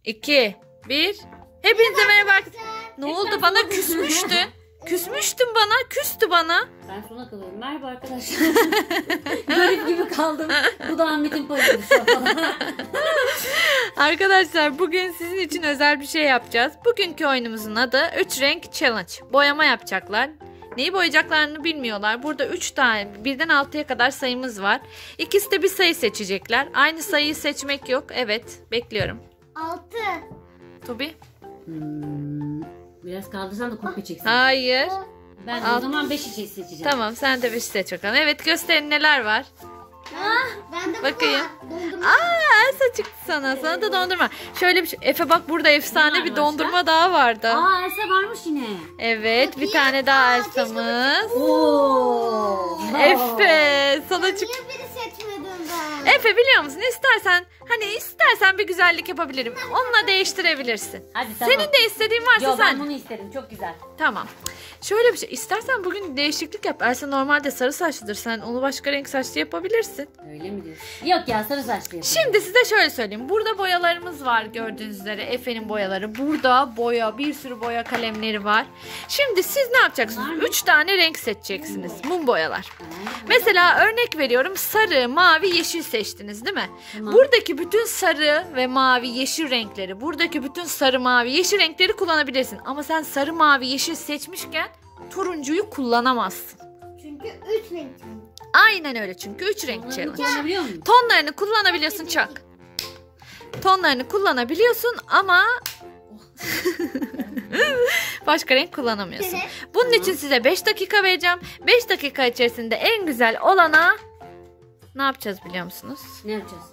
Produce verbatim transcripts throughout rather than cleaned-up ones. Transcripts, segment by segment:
iki, bir. Hepinize merhaba arkadaşlar. Ne oldu bana küsmüştün? Küsmüştün bana, küstü bana. Ben sona kalıyorum. Merhaba arkadaşlar. Garip gibi kaldım. Bu da Ahmet'in payıydı şu an falan. Arkadaşlar bugün sizin için özel bir şey yapacağız. Bugünkü oyunumuzun adı üç renk challenge. Boyama yapacaklar. Neyi boyayacaklarını bilmiyorlar. Burada üç tane, birden altıya kadar sayımız var. İkisi de bir sayı seçecekler. Aynı sayıyı seçmek yok. Evet, bekliyorum. altı. Tobi? Hmm, biraz kaldırsan da kopya çeksin. Hayır. Ben Alt. o zaman beşi seçeceğim. Tamam, sen de beş seç bakalım. Evet, gösterin neler var. Ah, ben de Bakayım. Dondurma. Aa, Elsa çıktı sana. Sana da dondurma. Şöyle bir şey. Efe bak, burada efsane Ne bir var dondurma daha vardı. Aa, Elsa varmış yine. Evet, bir tane daha Elsa'mız. Oo. Efe, sana çık. Niye biri seçmedim ben? Efe, biliyor musun? İstersen, hani istersen bir güzellik yapabilirim. Onunla değiştirebilirsin. Hadi tamam. Senin de istediğin varsa Yo, sen. ben bunu isterim. Çok güzel. Tamam. Şöyle bir şey. İstersen bugün değişiklik yap. Elsa normalde sarı saçlıdır. Sen onu başka renk saçlı yapabilirsin. Öyle mi diyorsun? Yok ya, sarı saçlı yapayım. Şimdi size şöyle söyleyeyim. Burada boyalarımız var, gördüğünüz üzere. Efe'nin boyaları. Burada boya, bir sürü boya kalemleri var. Şimdi siz ne yapacaksınız? Üç tane renk seçeceksiniz. Mum boyalar. Mesela örnek veriyorum. Sarı, mavi, yeşil seçtiniz değil mi? Tamam. Buradaki bütün sarı ve mavi, yeşil renkleri, buradaki bütün sarı, mavi, yeşil renkleri kullanabilirsin. Ama sen sarı, mavi, yeşil seçmişken turuncuyu kullanamazsın. Çünkü üç renk. Aynen öyle, çünkü üç renk Onları challenge. kullanabiliyor muyum? Tonlarını kullanabiliyorsun Çak. Tonlarını kullanabiliyorsun ama başka renk kullanamıyorsun. Bunun için size beş dakika vereceğim. beş dakika içerisinde en güzel olana ne yapacağız biliyor musunuz? Ne yapacağız?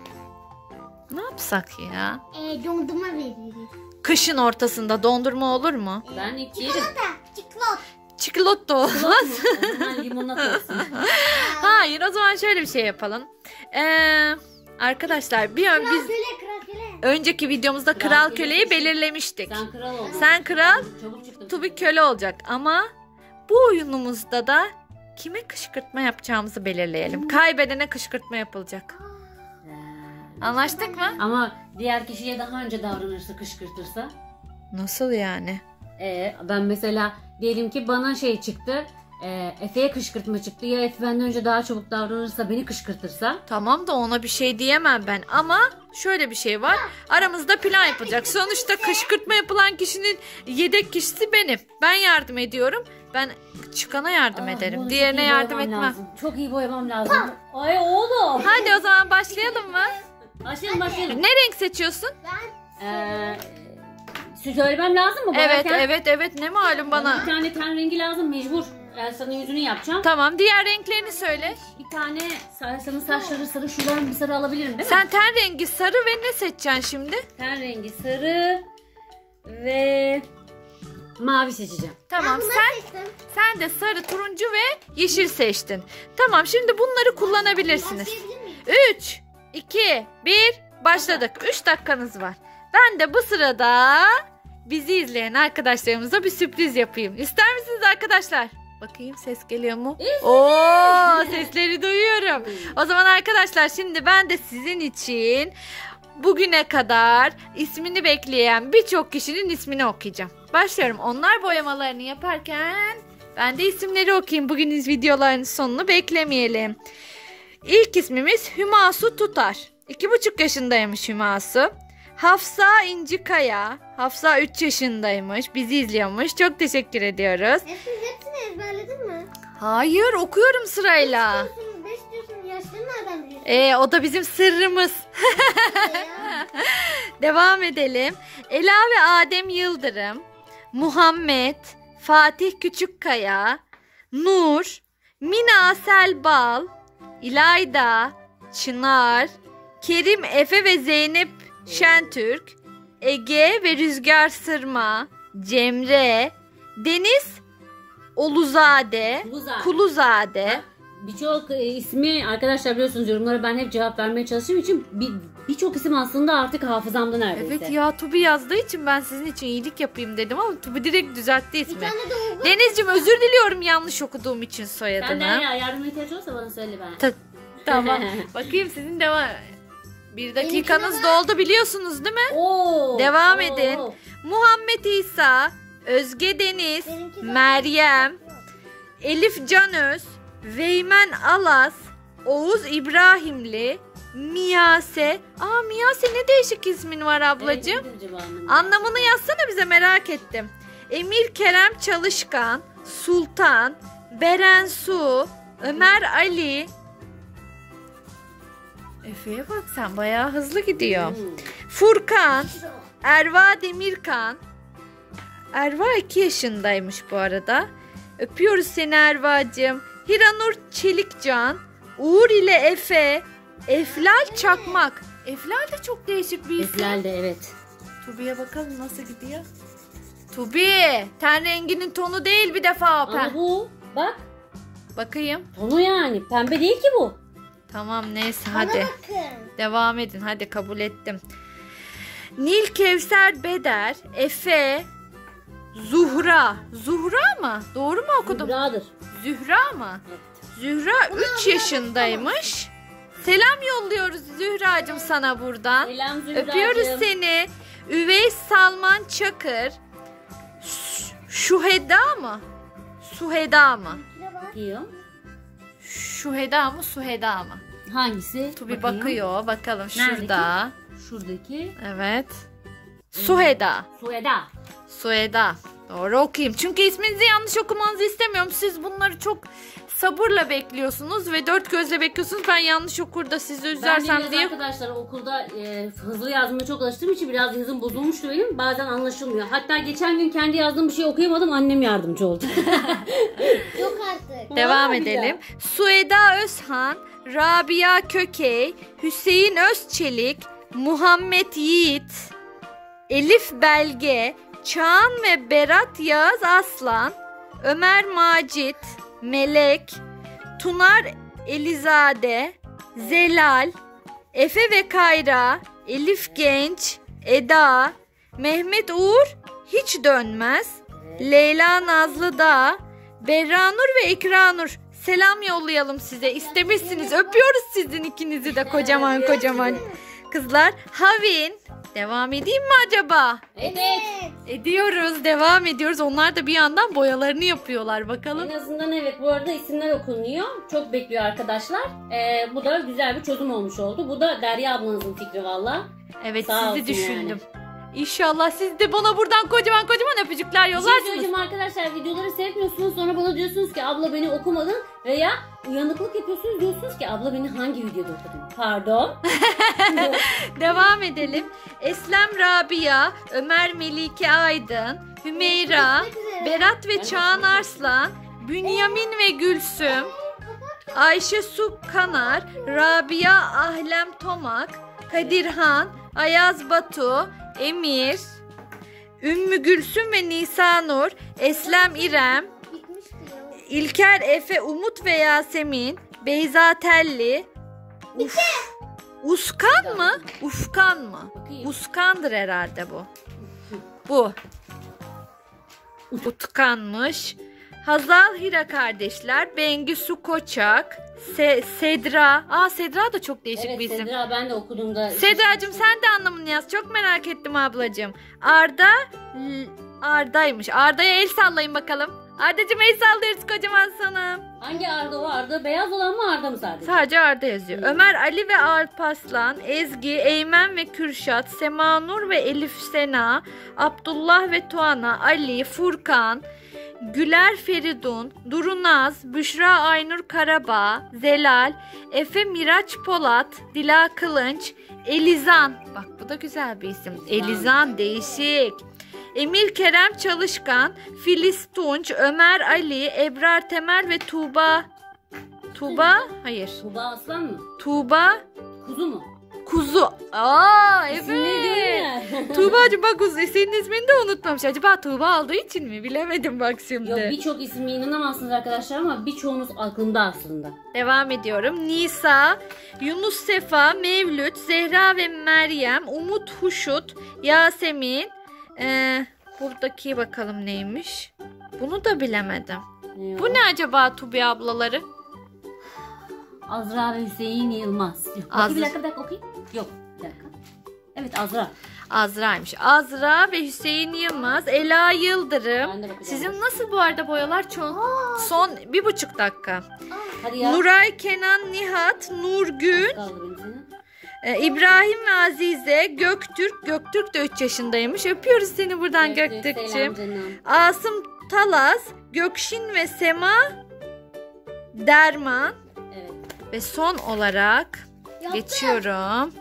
Ne yapsak ya? E, dondurma veririz. Kışın ortasında dondurma olur mu? Ben hiç yerim. Çikolata. Çikolata. Çikolata olmaz. O zaman limonata olsun. Hayır, o zaman şöyle bir şey yapalım. Ee, arkadaşlar bir ön, biz Köle kral köle. önceki videomuzda Kral kral köle köleyi seçtik. belirlemiştik. Sen kral oldun. Sen kral, Çabuk çıktım. Tubi köle olacak ama bu oyunumuzda da kime kışkırtma yapacağımızı belirleyelim. Kaybedene kışkırtma yapılacak. Anlaştık mı? Ama diğer kişiye daha önce davranırsa, kışkırtırsa. Nasıl yani? Ee, ben mesela diyelim ki bana şey çıktı. E, Efe'ye kışkırtma çıktı. Ya Efe benden önce daha çabuk davranırsa, beni kışkırtırsa. Tamam da ona bir şey diyemem ben ama şöyle bir şey var. Aramızda plan yapılacak. Sonuçta kışkırtma yapılan kişinin yedek kişisi benim. Ben yardım ediyorum. Ben çıkana yardım Aa, ederim. bunu Diğerine çok iyi yardım boyamam etmem. lazım. Çok iyi boyamam lazım. Ay oğlum. Hadi o zaman başlayalım mı? Başlayalım başlayalım. Ne renk seçiyorsun? Ben Ee, söylemem lazım mı? Evet, boyarken? evet, evet. Ne malum Bana bana. bir tane ten rengi lazım mecbur. Elsa'nın yüzünü yapacağım. Tamam, diğer renklerini söyle. Bir tane Elsa'nın saçları sarı, şuradan bir sarı alabilirim değil mi? Sen ten rengi sarı ve ne seçeceksin şimdi? Ten rengi sarı ve mavi seçeceğim. Tamam, bunları sen seçtim. sen de sarı, turuncu ve yeşil seçtin. Tamam, şimdi bunları kullanabilirsiniz. Başlayabilir miyim? üç, iki, bir, başladık. üç dakikanız var. Ben de bu sırada bizi izleyen arkadaşlarımıza bir sürpriz yapayım. İster misiniz arkadaşlar? Bakayım, ses geliyor mu? Oo, sesleri duyuyorum. O zaman arkadaşlar, şimdi ben de sizin için bugüne kadar ismini bekleyen birçok kişinin ismini okuyacağım. Başlıyorum. Onlar boyamalarını yaparken ben de isimleri okuyayım. Bugünün videolarının sonunu beklemeyelim. İlk ismimiz Hümasu Tutar. İki buçuk yaşındaymış Hümasu. Hafsa İncikaya. Hafsa üç yaşındaymış. Bizi izliyormuş. Çok teşekkür ediyoruz. Hepsini, hepsini ezberledin mi? Hayır, okuyorum sırayla. Diyorsun, beş diyorsun. Yaşlı nereden biliyorsun? Ee, o da bizim sırrımız. Ya. Devam edelim. Ela ve Adem Yıldırım. Muhammed. Fatih Küçükkaya. Nur. Mina Selbal. İlayda. Çınar. Kerim Efe ve Zeynep Şentürk. Ege ve Rüzgar Sırma. Cemre. Deniz Oluzade. Kuluzade. Kuluzade. Birçok e, ismi arkadaşlar biliyorsunuz, yorumlara ben hep cevap vermeye çalıştığım için bir- birçok isim aslında artık hafızamda neredeyse. Evet ya, Tubi yazdığı için ben sizin için iyilik yapayım dedim ama Tubi direkt düzeltti Bir ismi. tane de Uğur. Denizciğim, özür diliyorum yanlış okuduğum için Sen de soyadını. ya yardım ihtiyaç olursa bana söyle ben. Ta- tamam. Bakayım sizin devam. Bir dakikanız doldu biliyorsunuz değil mi? Oo. Devam Oo. edin. Muhammed İsa, Özge Deniz, Benimki de- Meryem, Elif Canöz, Veymen Alas, Oğuz İbrahimli, Miyase. Aa Miyase ne değişik ismin var ablacığım. Evet, nedir acaba anlamı? Anlamını yazsana bize, merak ettim. Emir Kerem Çalışkan, Sultan, Beren Su, Ömer Ali. Efe'ye bak sen, bayağı hızlı gidiyor. Hmm. Furkan, Erva Demirkan. Erva iki yaşındaymış bu arada. Öpüyoruz seni Erva'cığım. Hiranur Çelikcan, Uğur ile Efe, Eflal Çakmak. Eflal de çok değişik bir isim. Eflal de evet. Tubi'ye bakalım nasıl gidiyor. Tubi, ten renginin tonu değil bir defa o. Ama Pem. bu bak Bakayım. tonu yani pembe değil ki bu. Tamam neyse Bana hadi. bakın. Devam edin hadi, kabul ettim. Nil Kevser Beder, Efe, Zuhra. Zuhra mı? Doğru mu okudum? Zühradır. Zühra mı? Evet. Zühra üç yaşındaymış. Selam yolluyoruz Zühracığım sana buradan. Selam Zühracığım. Öpüyoruz seni. Üveys Salman Çakır. Ş- Şuheda mı? Suheda mı? Şuna bak. Bakıyor. Şuheda mı? Suheda mı? Hangisi? Tubi Bakayım. bakıyor. Bakalım Neredeki? şurada. Şuradaki. Evet. Suheda. Sueda. Suheda. Doğru okuyayım. Çünkü isminizi yanlış okumanızı istemiyorum. Siz bunları çok sabırla bekliyorsunuz ve dört gözle bekliyorsunuz. Ben yanlış okur da sizi Ben de üzersem biraz diye. arkadaşlar okulda e, hızlı yazmaya çok alıştığım için biraz yazım bozulmuştu benim. Bazen anlaşılmıyor. Hatta geçen gün kendi yazdığım bir şey okuyamadım. Annem yardımcı oldu. Yok artık. Devam Var edelim. ya. Sueda Özhan, Rabia Kökey, Hüseyin Özçelik, Muhammed Yiğit, Elif Belge, Çağan ve Berat Yağız Aslan, Ömer Macit, Melek, Tunar Elizade, Zelal, Efe ve Kayra, Elif Genç, Eda, Mehmet Uğur hiç dönmez, Leyla Nazlı Dağ, Berranur ve Ekranur. Selam yollayalım size. İstemişsiniz. Öpüyoruz sizin ikinizi de kocaman kocaman. Kızlar, Havin. Devam edeyim mi acaba? Evet. Ediyoruz. Devam ediyoruz. Onlar da bir yandan boyalarını yapıyorlar. Bakalım. En azından evet, bu arada isimler okunuyor. Çok bekliyor arkadaşlar. Ee, bu da güzel bir çözüm olmuş oldu. Bu da Derya ablanızın fikri valla. Evet, Sağ olsun sizi düşündüm. yani. İnşallah siz de bana buradan kocaman kocaman öpücükler Bir şey yollarsınız. söyleyeceğim arkadaşlar, videoları seyretmiyorsunuz, sonra bana diyorsunuz ki abla beni okumadın veya uyanıklık yapıyorsunuz, diyorsunuz ki abla beni hangi videoda okudun? Pardon. Devam edelim. Eslem Rabia, Ömer Melike Aydın, Hümeyra, Berat ve Çağan Arslan, Bünyamin ve Gülsüm, Ayşe Su Kanar, Rabia Ahlem Tomak, Kadirhan, Ayaz Batu, Emir, Ümmü Gülsüm ve Nisanur, Eslem İrem, Bitmişti ya. İlker Efe, Umut ve Yasemin, Beyza Telli, Uf, Uskan mı? Ufkan mı? Bakayım. Uskandır herhalde bu. Bu. Utkanmış. Hazal Hira kardeşler, Bengüsü Koçak, Se- Sedra. Aa Sedra da çok değişik Evet bir isim. Sedra, ben de okuduğumda. Sedra'cığım sen de anlamını yaz. Çok merak ettim ablacığım. Arda L- Arda'ymış. Arda'ya el sallayın bakalım. Arda'cığım el sallıyoruz kocaman sana. Hangi Arda o? Arda beyaz olan mı, Arda mı sadece? Sadece Arda yazıyor. Hmm. Ömer Ali ve Alparslan, Ezgi, Eymen ve Kürşat, Semanur ve Elif Sena, Abdullah ve Tuana, Ali, Furkan, Güler Feridun, Durunaz, Büşra Aynur Karabağ, Zelal, Efe Miraç Polat, Dila Kılınç, Elizan. Bak bu da güzel bir isim. Elizan. Elizan değişik. Emir Kerem Çalışkan, Filiz Tunç, Ömer Ali, Ebrar Temel ve Tuğba. Tuğba? Hayır. Tuba Aslan mı? Tuğba Kuzu mu? Kuzu. Aa İsimleri evet. değil mi? Tuğba'cığım bak Kuzu, senin ismini de unutmamış. Acaba Tuğba olduğu için mi? Bilemedim bak şimdi. Yok, birçok ismi inanamazsınız arkadaşlar ama birçoğunuz aklımda aslında. Devam ediyorum. Nisa, Yunus Sefa, Mevlüt, Zehra ve Meryem, Umut Huşut, Yasemin. Ee, buradaki bakalım neymiş? Bunu da bilemedim. Ne Bu o? ne acaba Tubi ablaları? Azra ve Hüseyin Yılmaz. Yok. Azra. Bir dakika bir dakika okuyayım. Yok. Evet Azra. Azra'ymış. Azra ve Hüseyin Yılmaz, Ela Yıldırım. Ben de bakacağım. Sizin nasıl bu arada boyalar? Çok, son bir buçuk dakika. Hadi ya. Nuray, Kenan, Nihat, Nurgül, Kaldı benzinin. e, İbrahim ve Azize, Göktürk. Göktürk de üç yaşındaymış. Öpüyoruz seni buradan Göktürk, Göktürk'cüğüm. selam canım. Asım Talas, Gökşin ve Sema Derman. Evet. Ve son olarak Yaptım. geçiyorum.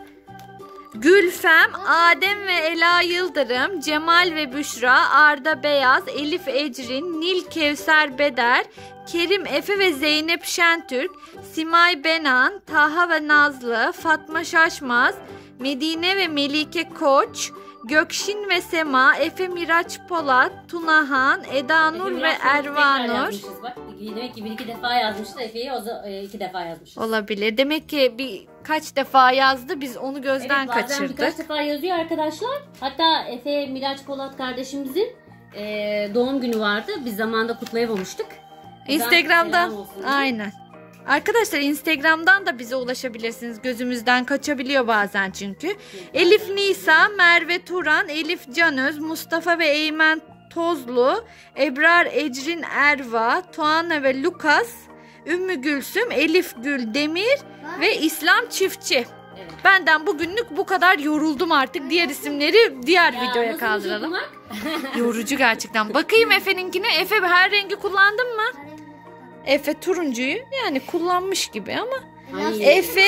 Gülfem, Adem ve Ela Yıldırım, Cemal ve Büşra, Arda Beyaz, Elif Ecrin, Nil Kevser Beder, Kerim Efe ve Zeynep Şentürk, Simay Benan, Taha ve Nazlı, Fatma Şaşmaz, Medine ve Melike Koç, Gökşin ve Sema, Efe Miraç Polat, Tunahan, Eda Nur ve Biraz sonra tekrar Ervanur. yazmışız bak. Demek ki bir iki defa yazmıştı. Efe'yi o za- e, iki defa yazmışız. Olabilir. Demek ki birkaç defa yazdı. Biz onu gözden Evet, bazen kaçırdık. birkaç defa yazıyor arkadaşlar. Hatta Efe Miraç Polat kardeşimizin e, doğum günü vardı. Biz zamanında kutlayamamıştık. Buradan Instagram'dan. selam olsun. Aynen. Arkadaşlar Instagram'dan da bize ulaşabilirsiniz. Gözümüzden kaçabiliyor bazen çünkü. Elif Nisa, Merve Turan, Elif Canöz, Mustafa ve Eymen Tozlu, Ebrar Ecrin Erva, Tuana ve Lukas, Ümmü Gülsüm, Elif Gül Demir ve İslam Çiftçi. Evet. Benden bugünlük bu kadar, yoruldum artık. Diğer isimleri diğer Ya, videoya nasıl kaldıralım. vücudum Yorucu gerçekten. Bakayım Efe'ninkine. Efe her rengi kullandın mı? Efe turuncuyu yani kullanmış gibi ama. Ay. Efe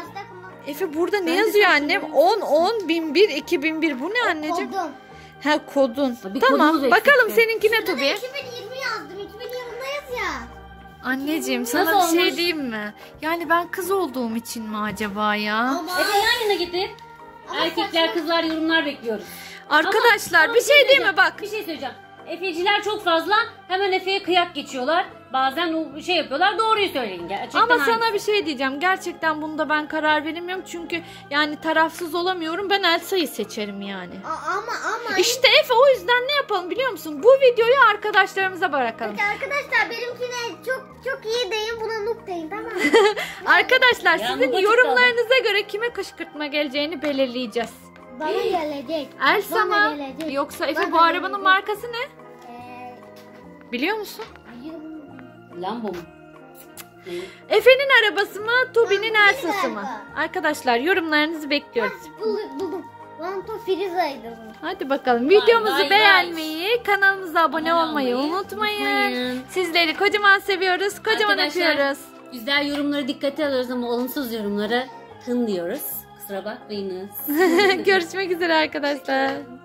Efe burada ne Ben de yazıyor sen annem? şunu on on bin bir iki bin bir. Bu ne anneciğim? Kodum. Ha kodun. Bir Tamam. kodumuz Bakalım eksikti. seninkine tabii. iki bin yirmi yazdım. iki bin yirmideyiz ya. Anneciğim Nasıl sana bir şey olmuş? diyeyim mi? Yani ben kız olduğum için mi acaba ya? Ama Efe yan yana getir. Ama Erkekler saçma- kızlar yorumlar bekliyoruz. Arkadaşlar Ama bir şey diyeyim mi söyleyeceğim. bak. Bir şey söyleyeceğim. Efeciler çok fazla hemen Efe'ye kıyak geçiyorlar. Bazen o şey yapıyorlar, doğruyu söyleyin. Gerçekten Ama hangisi? sana bir şey diyeceğim. Gerçekten bunda ben karar veremiyorum. Çünkü yani tarafsız olamıyorum. Ben Elsa'yı seçerim yani. A- ama ama İşte Efe o yüzden ne yapalım biliyor musun? Bu videoyu arkadaşlarımıza bırakalım. Peki arkadaşlar benimkine çok çok iyi deyin, buna noob deyin, tamam mı? Arkadaşlar Ya, sizin bu yorumlarınıza göre kime kışkırtma geleceğini belirleyeceğiz. Bana gelecek. Elsa Bana mı? gelecek. Yoksa Efe Bana bu arabanın gelecek. markası ne? Ee, Biliyor musun? ayım- Lambo mu? Ne? Efe'nin arabası mı? Tubi'nin Lambo Elsa'sı değil mı? galiba. Arkadaşlar yorumlarınızı bekliyoruz. Buldum. buldum. Lanto Friza'ydı bu. Hadi bakalım videomuzu vay, vay. beğenmeyi, kanalımıza abone Abone olmayı olmayı unutmayın. unutmayın. Sizleri kocaman seviyoruz. Kocaman Arkadaşlar, öpüyoruz. Güzel yorumları dikkate alıyoruz ama olumsuz yorumları tın diyoruz. Kusura bakmayınız. Görüşmek üzere arkadaşlar.